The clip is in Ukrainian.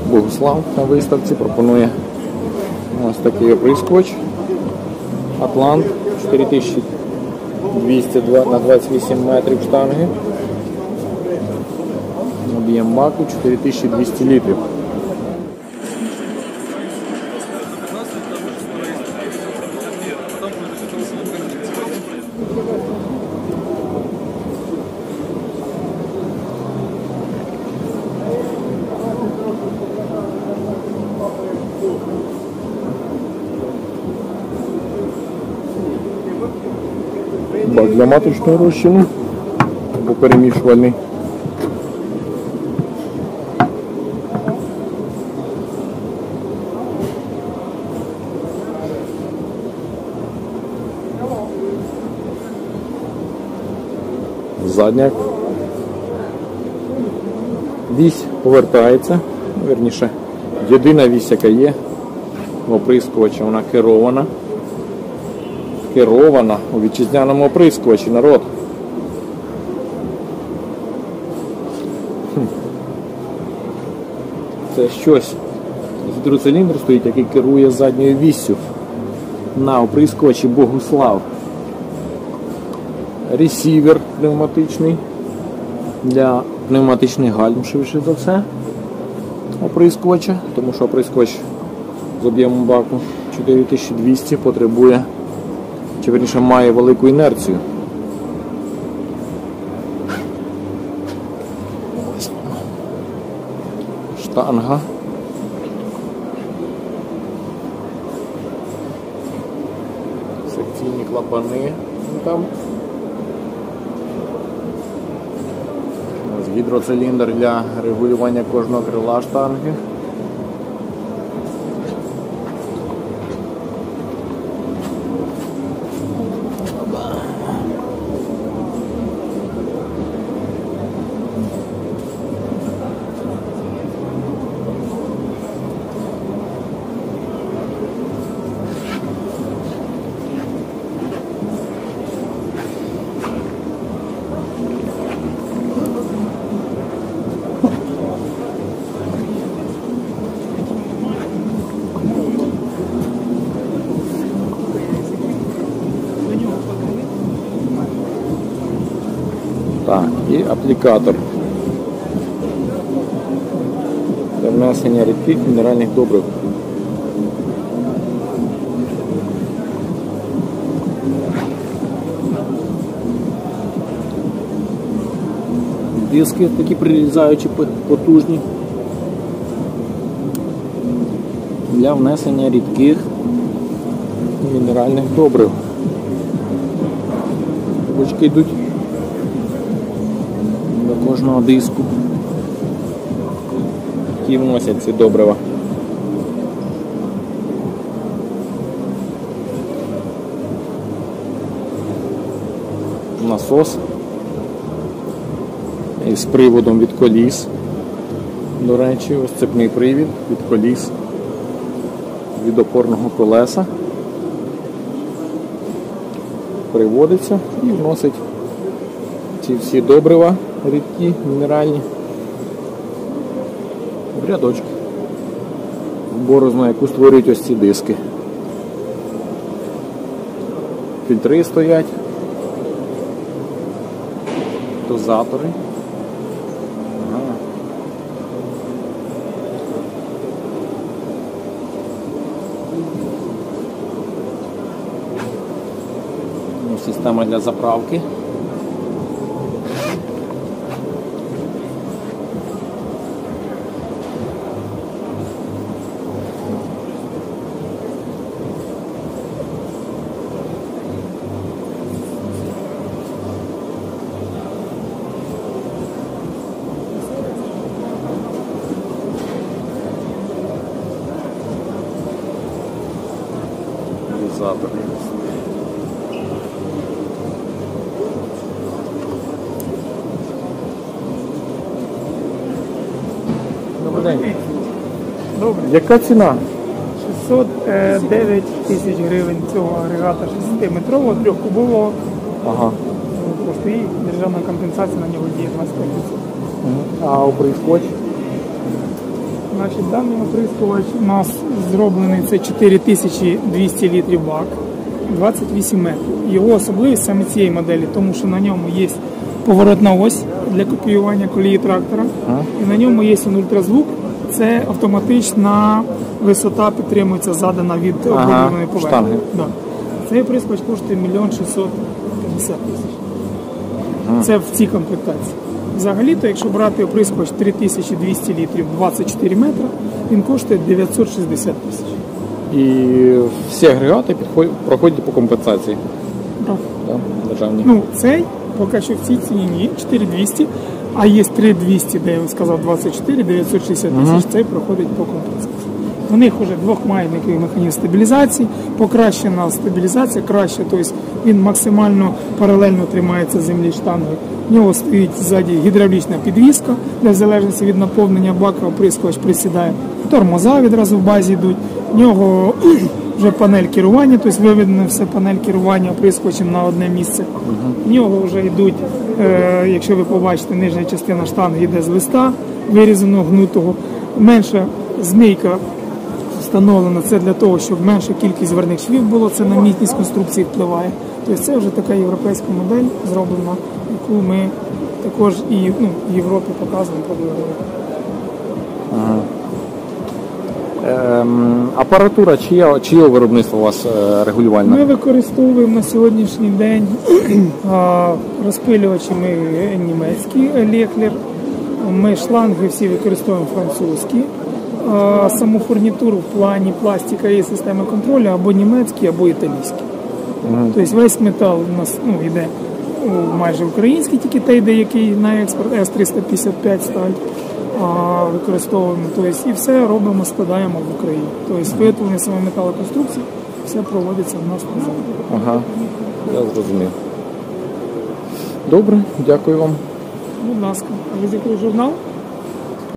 Богуслав на виставці пропонує ось такий оприскувач Атлант 4200 на 28 метрів штанги. Об'єм баку 4200 літрів. Бак для маточного розчину або перемішувальний. Задня вісь повертається, вірніше, єдина вісь, яка є в оприскувачі, вона керована. Керована у вітчизняному оприскувачі, народ. Це щось. Гідроциліндр стоїть, який керує задньою віссю на оприскувачі Богуслав. Ресівер пневматичний для пневматичних гальм, швидше за все, оприскувача, тому що оприскувач з об'ємом баку 4200 потребує, чи вірніше має велику інерцію. Штанга. Секційні клапани там. Гідроциліндр для регулювання кожного крила штанги. Так, і аплікатор для внесення рідких мінеральних добрив. Диски такі прирізаючі, потужні для внесення рідких мінеральних добрив. Трубочки йдуть до кожного диску, які вносять ці добрива. Насос із приводом від коліс. До речі, ось цепний привід від коліс, від опорного колеса. Приводиться і вносить ці всі добрива рідкі, мінеральні, в рядочки, в борозну, яку створюють ось ці диски. Фільтри стоять, дозатори. Система для заправки. Дозатор. Добре. Яка ціна? 609 тисяч гривень цього агрегата 6-метрового, 3-кубового. Ага. Просто і державна компенсація на нього діє 25%. А оприскувач? Значить, даний оприскувач у нас зроблений, це 4200 літрів бак, 28 метрів. Його особливість саме цієї моделі, тому що на ньому є поворотна ось для копіювання колії трактора. І на ньому є ультразвук, це автоматична висота підтримується задана від обладнаної поверхні. Штанги. Да. Цей оприскувач коштує 1 650 000. Це в цій комплектації. Взагалі-то, якщо брати оприскувач 3200 літрів 24 метри, він коштує 960 000. І всі агрегати проходять по компенсації. Так. Да, державні. Ну, цей поки що в цій ціні ні, 4200, а є 3200, де я вам сказав 24, 960 000, цей проходить по компенсації. У них вже двохмайниковий механізм стабілізації, покращена стабілізація, краще, тобто він максимально паралельно тримається з землі штангою. В нього стоїть ззаді гідравлічна підвізка, де в залежності від наповнення бака оприскувач присідає. Тормоза відразу в базі йдуть. В нього вже панель керування, тобто виведено все панель керування оприскувачем на одне місце. В нього вже йдуть, якщо ви побачите, нижня частина штанги йде з листа, вирізаного, гнутого. Менша змійка встановлена, це для того, щоб менша кількість зверних швів було, це на міцність конструкції впливає. Тобто це вже така європейська модель зроблена, яку ми також і в Європі показуємо, продовжуємо. Апаратура, чиє виробництво у вас регулювальне? Ми використовуємо на сьогоднішній день розпилювачі ми німецькі, Лехлер, ми шланги всі використовуємо французькі, саму фурнітуру в плані пластика і системи контролю або німецькі, або італійські. Тобто весь метал у нас йде майже український, тільки той йде, який на експорт, С-355 сталь. Використовуємо, тобто, і все робимо, складаємо в Україні. Тобто виготовлення саме металоконструкції, все проводиться в нас на заводі. Ага, я зрозумів. Добре, дякую вам. Будь ласка, а ви з якого журналу?